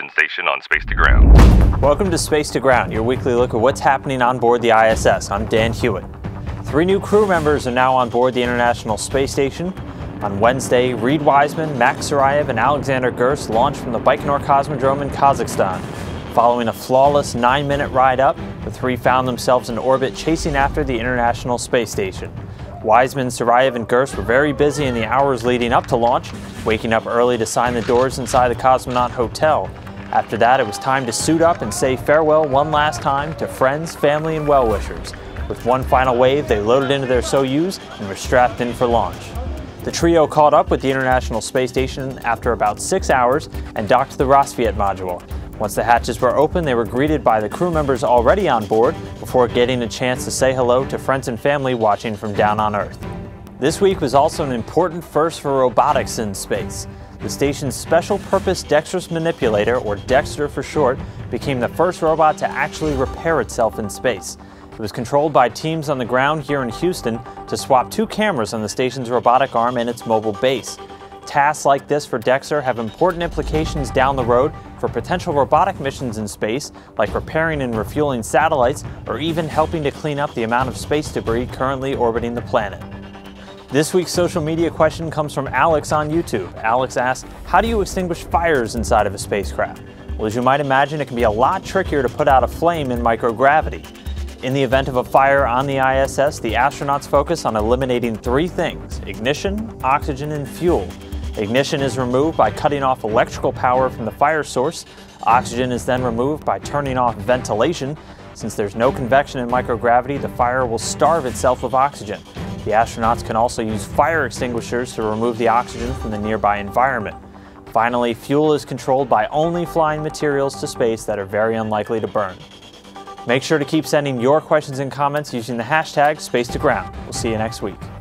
mission station on Space to Ground. Welcome to Space to Ground, your weekly look at what's happening on board the ISS. I'm Dan Hewitt. 3 new crew members are now on board the International Space Station. On Wednesday, Reed Wiseman, Max Sarayev, and Alexander Gerst launched from the Baikonur Cosmodrome in Kazakhstan. Following a flawless 9-minute ride up, the 3 found themselves in orbit chasing after the International Space Station. Wiseman, Sarayev, and Gerst were very busy in the hours leading up to launch, waking up early to sign the doors inside the Cosmonaut Hotel. After that, it was time to suit up and say farewell one last time to friends, family, and well-wishers. With one final wave, they loaded into their Soyuz and were strapped in for launch. The trio caught up with the International Space Station after about 6 hours and docked the Rassvet module. Once the hatches were open, they were greeted by the crew members already on board before getting a chance to say hello to friends and family watching from down on Earth. This week was also an important first for robotics in space. The station's Special Purpose Dexterous Manipulator, or Dexter for short, became the first robot to actually repair itself in space. It was controlled by teams on the ground here in Houston to swap 2 cameras on the station's robotic arm and its mobile base. Tasks like this for Dexter have important implications down the road for potential robotic missions in space, like repairing and refueling satellites, or even helping to clean up the amount of space debris currently orbiting the planet. This week's social media question comes from Alex on YouTube. Alex asks, how do you extinguish fires inside of a spacecraft? Well, as you might imagine, it can be a lot trickier to put out a flame in microgravity. In the event of a fire on the ISS, the astronauts focus on eliminating 3 things: ignition, oxygen, and fuel. Ignition is removed by cutting off electrical power from the fire source. Oxygen is then removed by turning off ventilation. Since there's no convection in microgravity, the fire will starve itself of oxygen. The astronauts can also use fire extinguishers to remove the oxygen from the nearby environment. Finally, fuel is controlled by only flying materials to space that are very unlikely to burn. Make sure to keep sending your questions and comments using the hashtag #SpaceToGround. We'll see you next week.